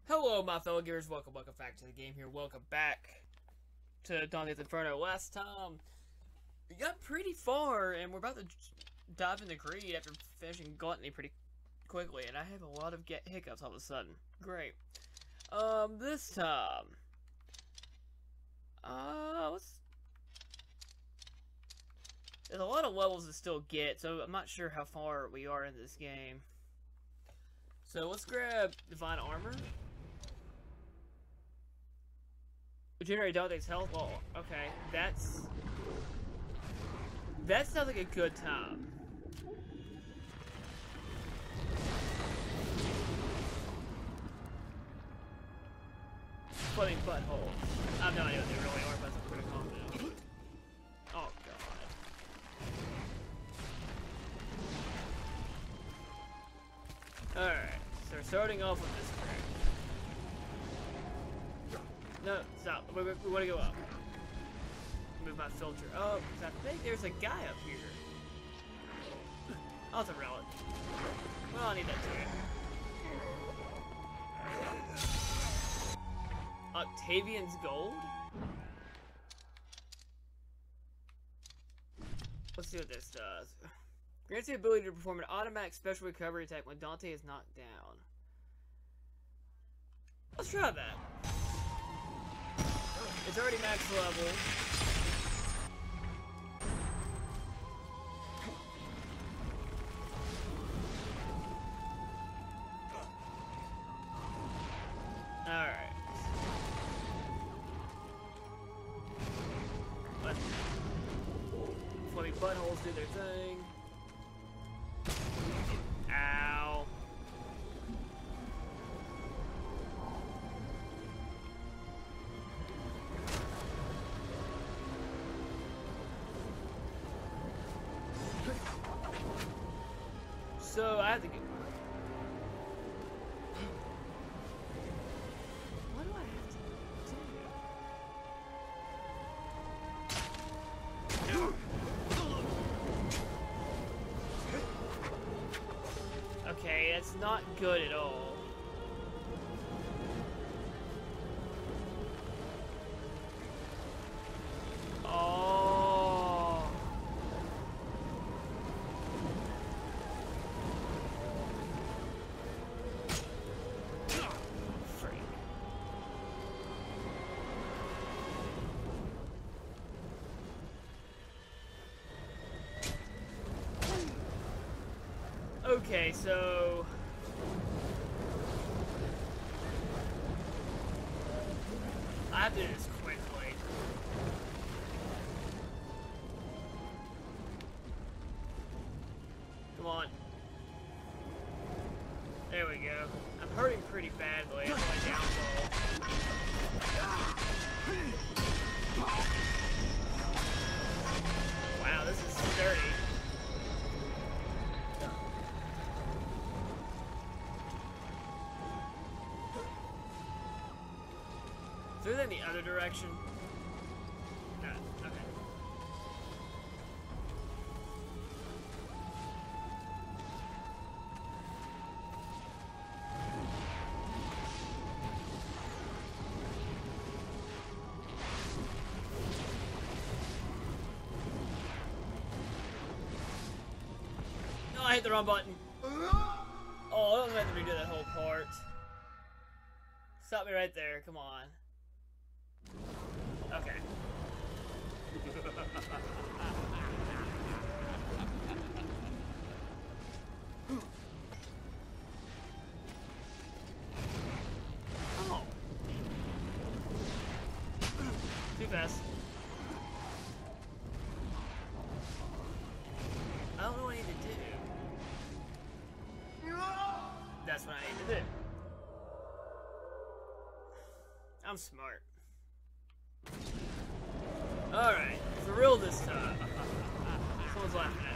Hello, my fellow gears. Welcome back to the game here. Welcome back to Dante's Inferno. Last time, we got pretty far, and we're about to dive into greed after finishing gluttony pretty quickly, and I have a lot of hiccups all of a sudden. Great. This time, there's a lot of levels to still get, so I'm not sure how far we are in this game. So let's grab Divine Armor. Regenerate Dante's health. Well, okay, that sounds like a good time. Floating butthole. I have no idea what they really are, but I'm pretty confident. Oh god. Alright, so we're starting off with this crap. No, stop. We want to go up. Move my filter up, because I think there's a guy up here. Oh, it's a relic. Well, I need that too. Octavian's Gold? Let's see what this does. Grants the ability to perform an automatic special recovery attack when Dante is knocked down. Let's try that. It's already max level. Alright. Let floating buttholes do their thing. Ow. So I have to get. What do I have to do? Okay, it's not good at all. Oh. Freak. Okay, so I have to do this quickly. Come on. There we go. I'm hurting pretty badly. I'm my downfall. Wow, this is sturdy. Is there in the other direction? No, okay. No, I hit the wrong button. Oh, I don't have to redo that whole part. Stop me right there, come on. Okay. Oh. Too fast. I don't know what I need to do. That's what I need to do. I'm smart. Alright, for real this time. Someone's laughing at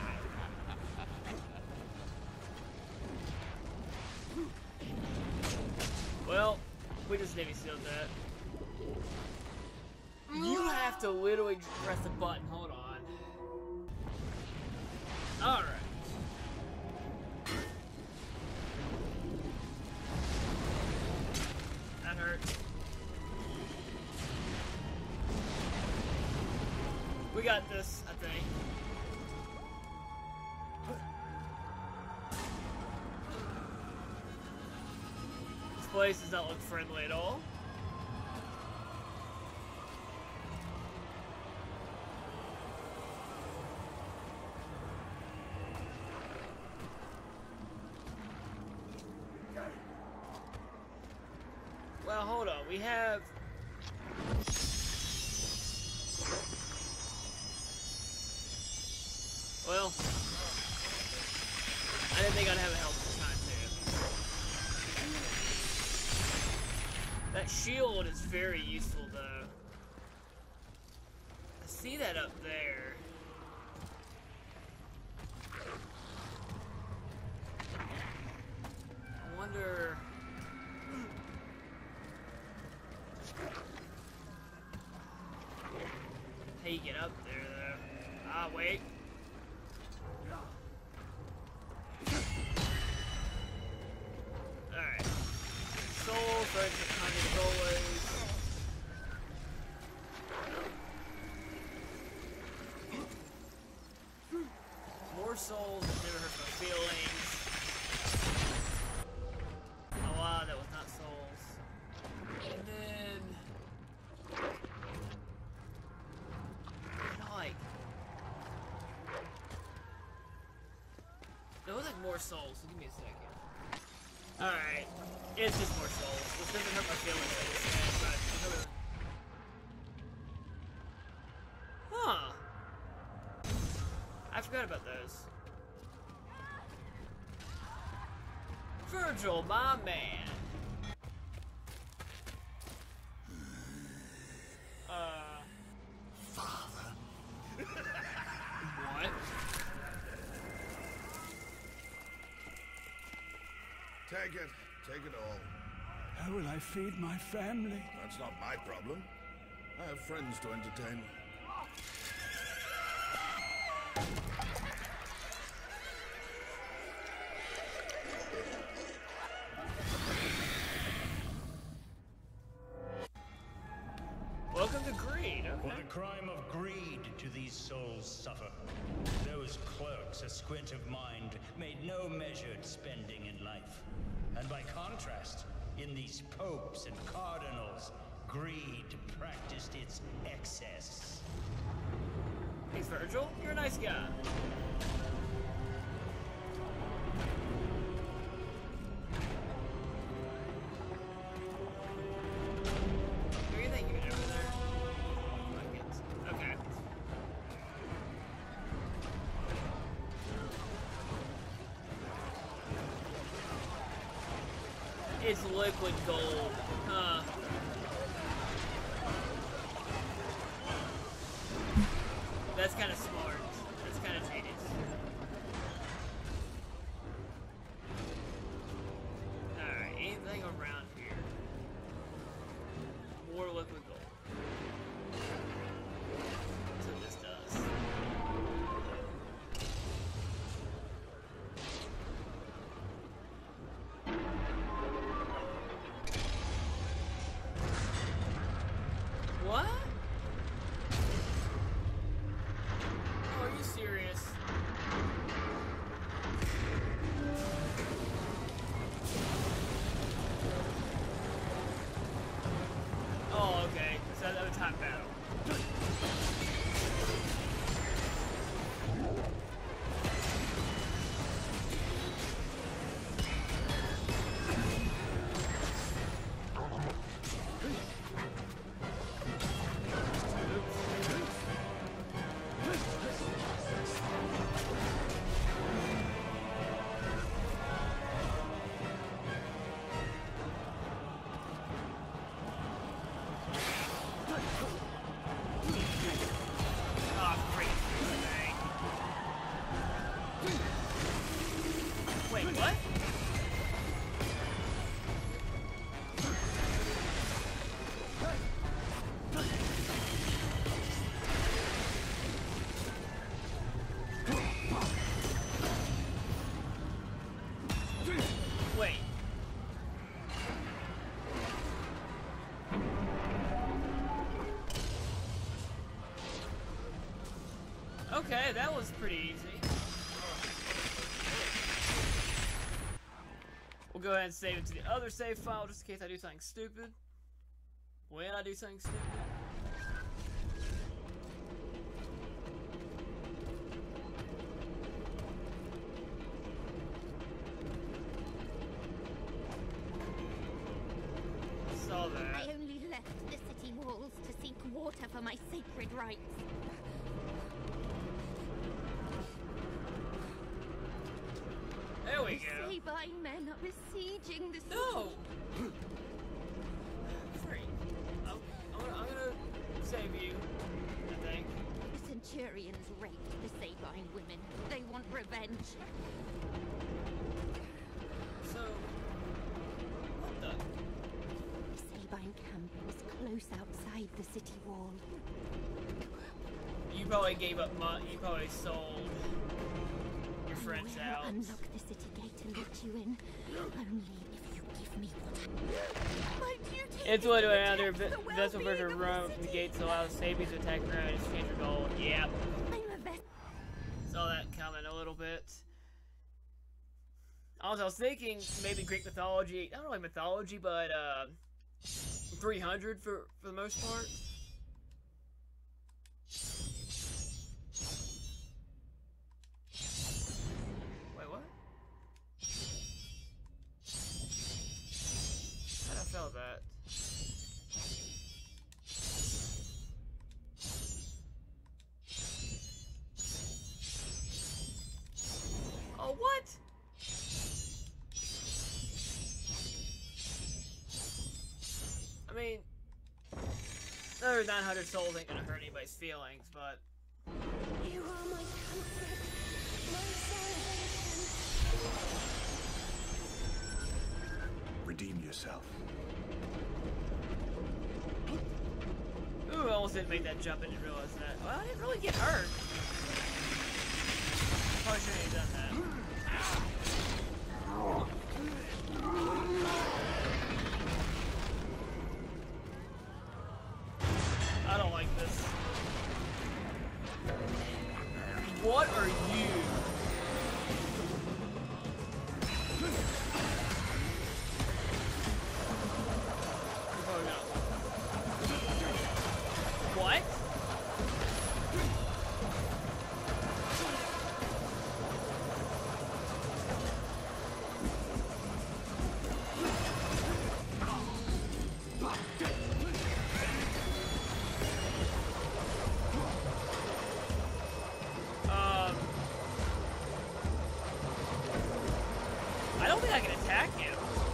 me. Well, we just Navy sealed that. You have to literally press the button. Hold on. Alright. We got this, I think. This place does not look friendly at all. Well, hold on. We have... Well, I didn't think I'd have a health this time, too. That shield is very useful, though. I see that up there. I wonder... how you get up there, though. Ah, wait. Alright. Soul, sorry for kind of always. More souls, never hurt my feelings. Oh wow, that was not souls. And then... It was like more souls, so give me a second. Alright. It's just more souls, which doesn't hurt my feelings, I understand, but... Huh. I forgot about those. Virgil, my man. Father. What? Take it all. How will I feed my family? That's not my problem. I have friends to entertain. Welcome to greed, okay. For the crime of greed do these souls suffer. Those clerks, a squint of mind, made no measured spending in life. And by contrast, in these popes and cardinals, greed practiced its excess. Thanks, Virgil. You're a nice guy. Where do you think you're over there? Okay. It's liquid gold. Huh. That's kind of smart. That's kind of genius. Alright, anything around here? More liquid gold. That's what this does. What? Oh, Okay, that was pretty easy. We'll go ahead and save it to the other save file just in case I do something stupid. When I do something stupid. Saw that. I only left the city walls to seek water for my sacred rites. There we The go. Sabine men are besieging the city. No! Free. I'm gonna save you, I think. The Centurions raped the Sabine women. They want revenge. So, what the? The Sabine camp is close outside the city wall. You probably gave up money. You probably sold your friends I will out. unlock the city gate and let you in. Only if you give me what my duty It's is what to around their protect the vessel well-being version of the Rome from the city. gates allow the Sabians to attack around and exchange for gold. Yep. I'm a vessel. Saw that coming a little bit. Also, I was thinking maybe Greek mythology. I don't know like mythology, but 300 for the most part. Wait, what? I felt that. Oh, what? I mean, another 900 souls ain't gonna hurt anybody's feelings, but You are my comfort, my salvation. Redeem yourself. ooh, I almost didn't make that jump and didn't realize that. Well, I didn't really get hurt. Probably shouldn't have done that. I don't like this. What are you? Oh no. What? I don't think I can attack him.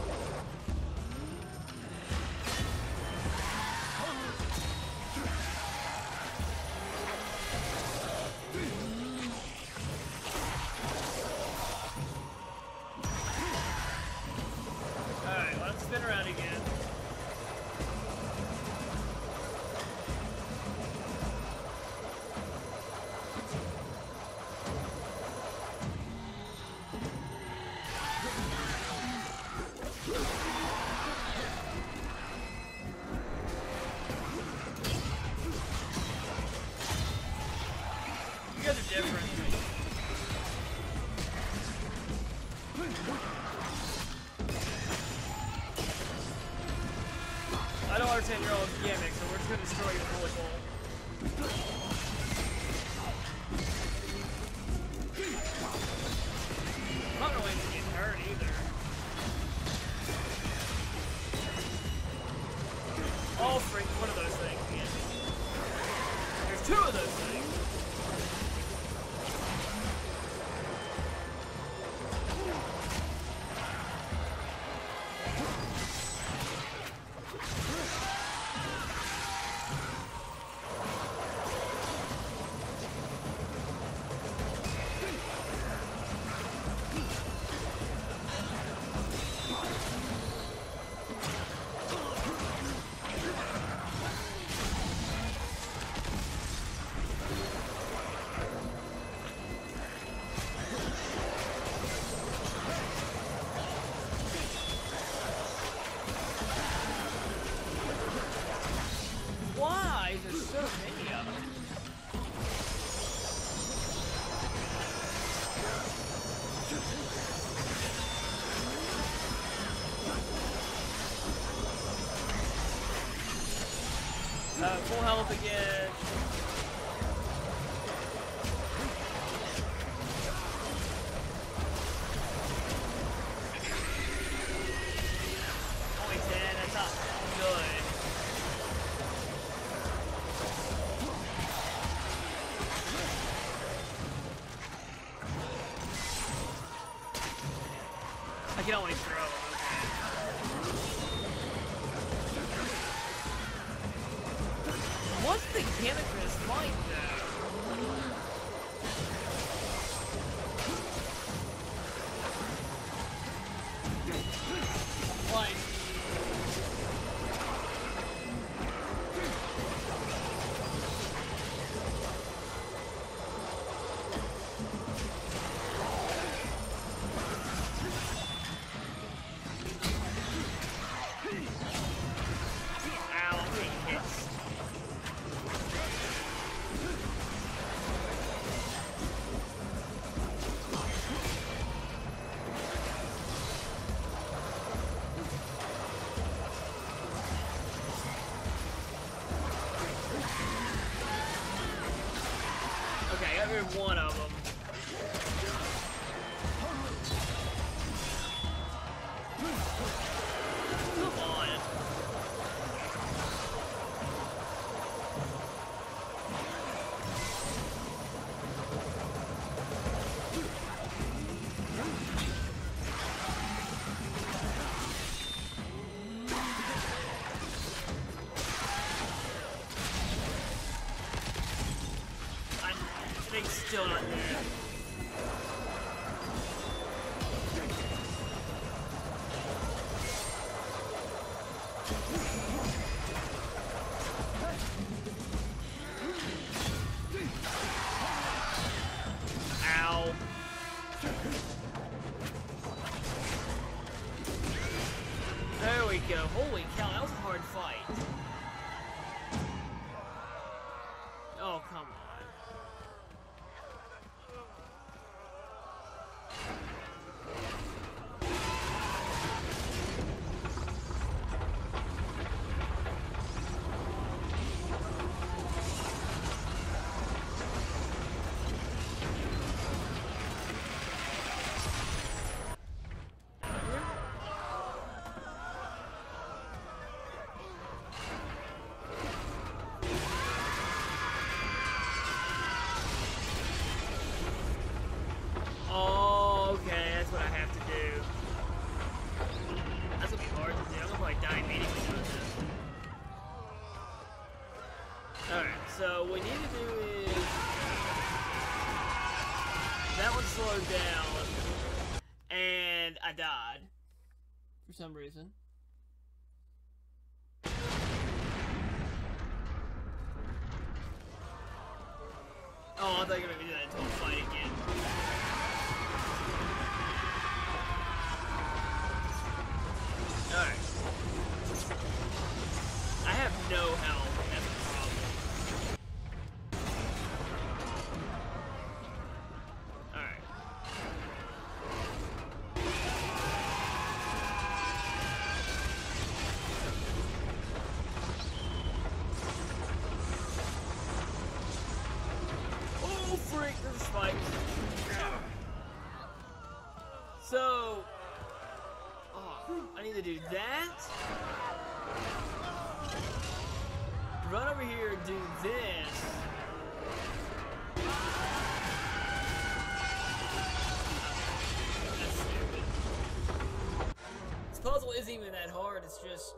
Alright, let's spin around again. You guys are different. I don't understand your old gimmick, so we're just gonna destroy your bullet bowl. I'm not really getting hurt either. All freak, one of those things again. There's two of those things. Full health again. Only 10, that's not good. I can only throw. What's the gimmick for this fight, though? Like... Ow, I'm getting hit. Okay, I got rid of one of them. Come on. Thing's still not there. Ow. There we go. Holy cow, that was a hard fight. Oh, come on. Oh, okay, that's what I have to do. That's gonna be hard to do. I'm gonna probably die immediately doing this. Alright, so what we need to do is... That one slowed down. And I died. For some reason. Oh, I thought you were gonna do that until we fight again. Alright. I have no health, that's the problem. Alright. Oh, freak, there's spikes. So... I need to do that. Run over here and do this. That's stupid. This puzzle isn't even that hard, it's just...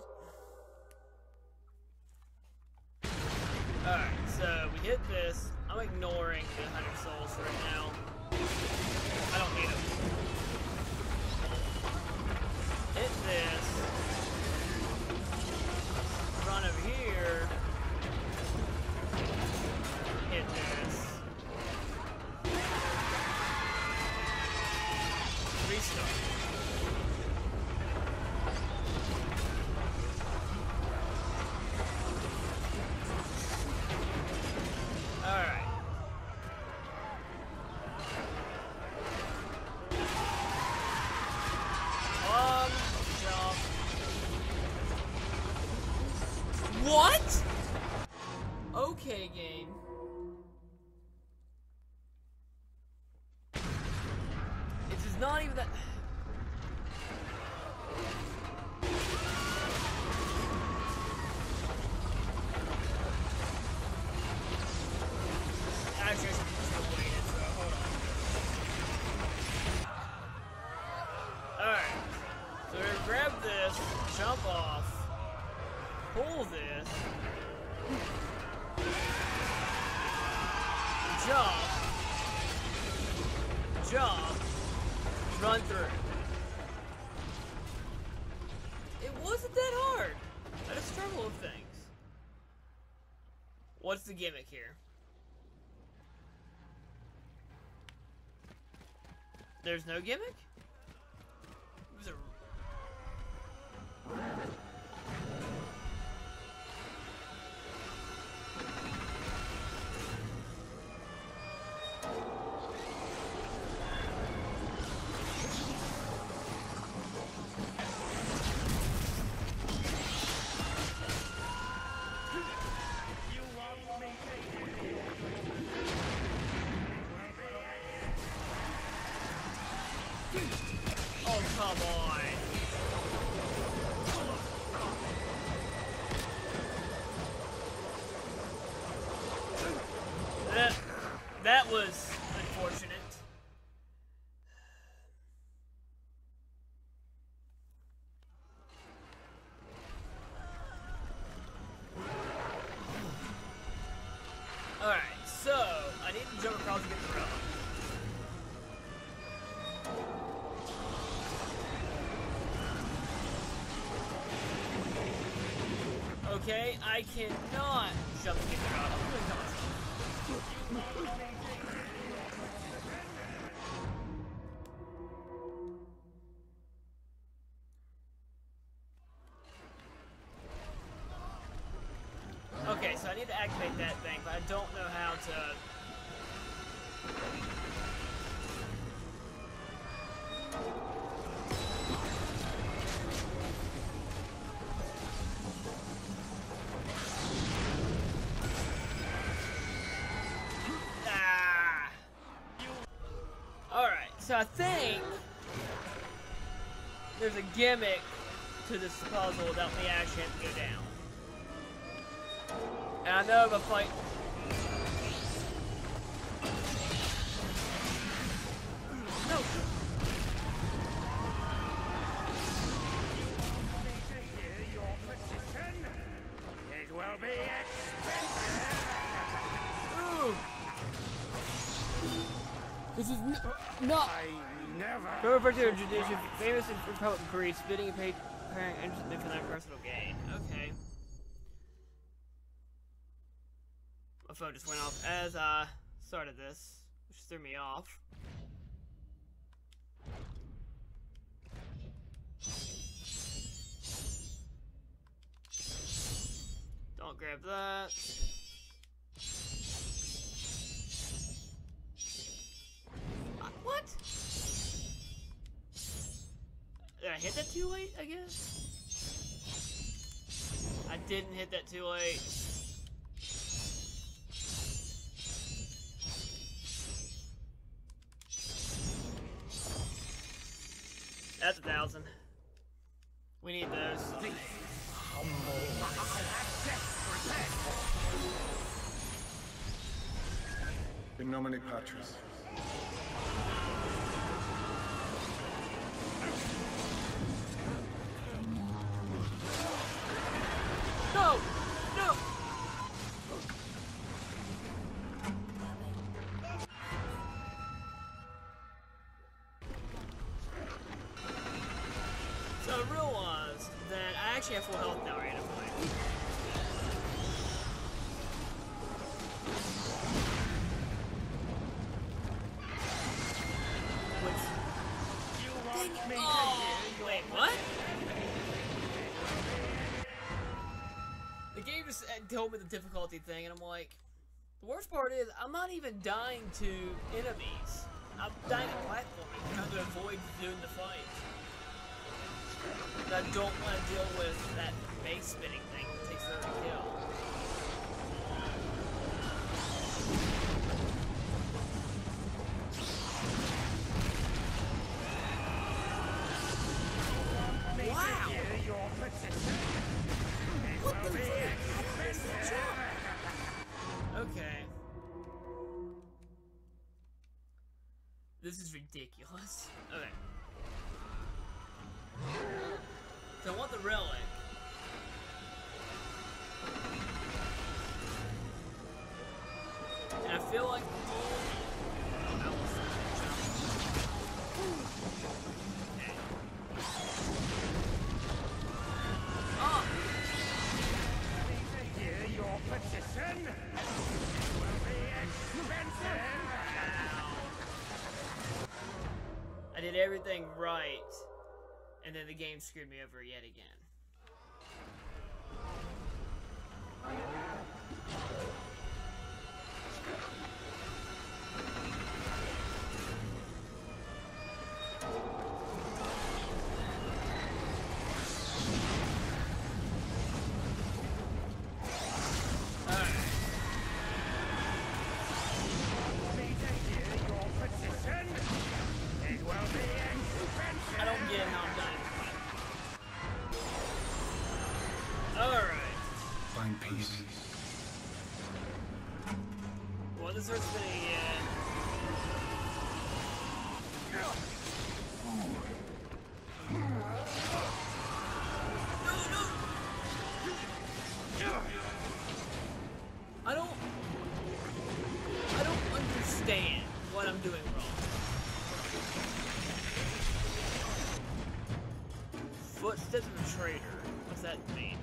Alright, so we hit this. I'm ignoring the 100 souls right now. I don't need them. Hit this. Run over here. Hit this. Restart. Alright. Jump. What? okay, game. It's just not even that. Actually, I should just wait it, so hold on. Alright. So we're gonna grab this, jump off, pull this, jump, run through. It wasn't that hard. I just struggle with things. What's the gimmick here? There's no gimmick? It was a... Oh, come on. That was unfortunate. Alright, so I need to jump across to get the rope. Okay, I cannot jump to get the rope. I'm gonna come on. Okay, so I need to activate that thing, but I don't know how to... Ah! Alright, so I think there's a gimmick to this puzzle that we actually have to go down. And I know if I fight... No! It will be expensive. Ooh! This is not... I never... Go over to a tradition famous in Republic of Greece, spitting and preparing interesting for their personal gain. Okay. My phone just went off as I started this, which threw me off. Don't grab that. What? Did I hit that too late, I guess? I didn't hit that too late. That's 1,000. We need those. In nomine Patris. No! No! So I realized that I actually have full health now randomly. Oh, wait, what? The game just told me the difficulty thing, and I'm like, the worst part is, I'm not even dying to enemies. I'm dying to platforming, trying to avoid doing the fight. I don't want to deal with that base spinning thing that takes 30 kill. ridiculous. Okay. So I want the relic. And I feel like Your petition will be expensive. I did everything right, and then the game screwed me over yet again. I don't get how I'm done. Alright. Find peace. Well, this hurts me again. I don't understand what I'm doing wrong. Footsteps of a traitor. What's that mean?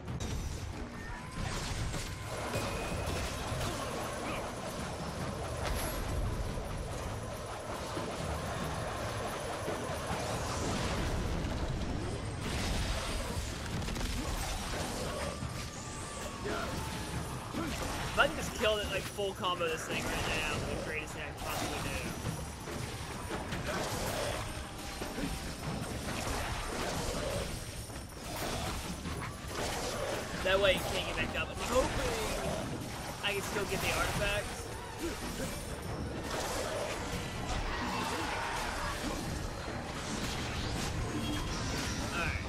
If I can just kill it, like, full combo this thing right now, it's the greatest thing I can possibly do. That way you can't get back up. I'm hoping I can still get the artifacts. Alright.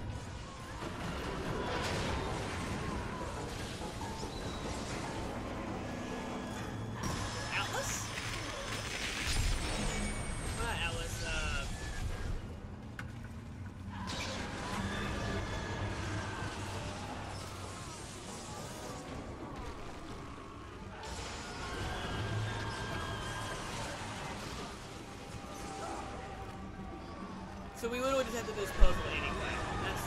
Atlas? Not Atlas, so we literally just have to do this puzzle anyway. That's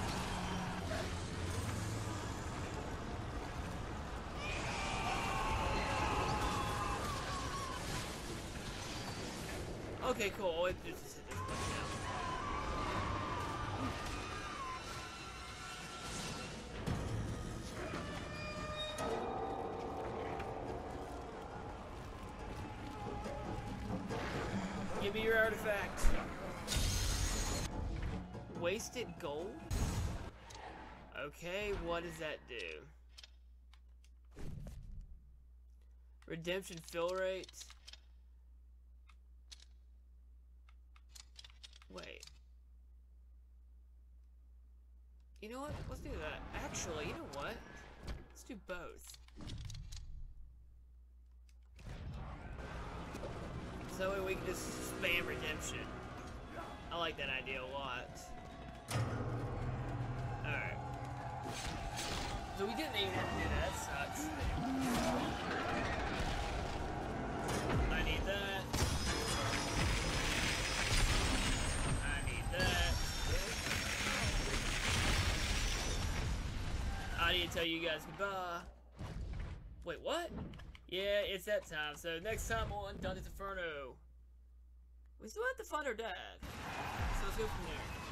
fine. Okay, cool. Let's just hit this button now. Give me your artifact. Wasted gold? Okay, what does that do? Redemption fill rate? Wait. You know what? Let's do that. Actually, you know what? Let's do both. So that way we can just spam redemption. I like that idea a lot. Alright. So we didn't even have to do that. That sucks. I need that. I need that. I need to tell you guys goodbye. Wait, what? Yeah, it's that time. So next time on Dante's Inferno, we still have to find our dad. So let's go from there.